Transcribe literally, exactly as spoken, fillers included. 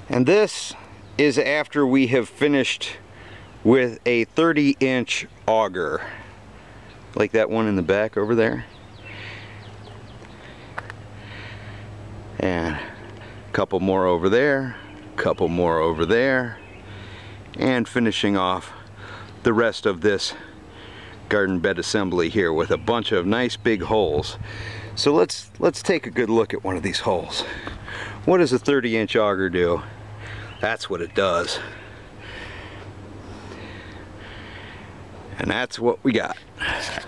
And this is after we have finished with a thirty inch auger, like that one in the back over there. And a couple more over there, a couple more over there, and finishing off the rest of this garden bed assembly here with a bunch of nice big holes. So let's let's take a good look at one of these holes. What does a thirty inch auger do? That's what it does. And that's what we got.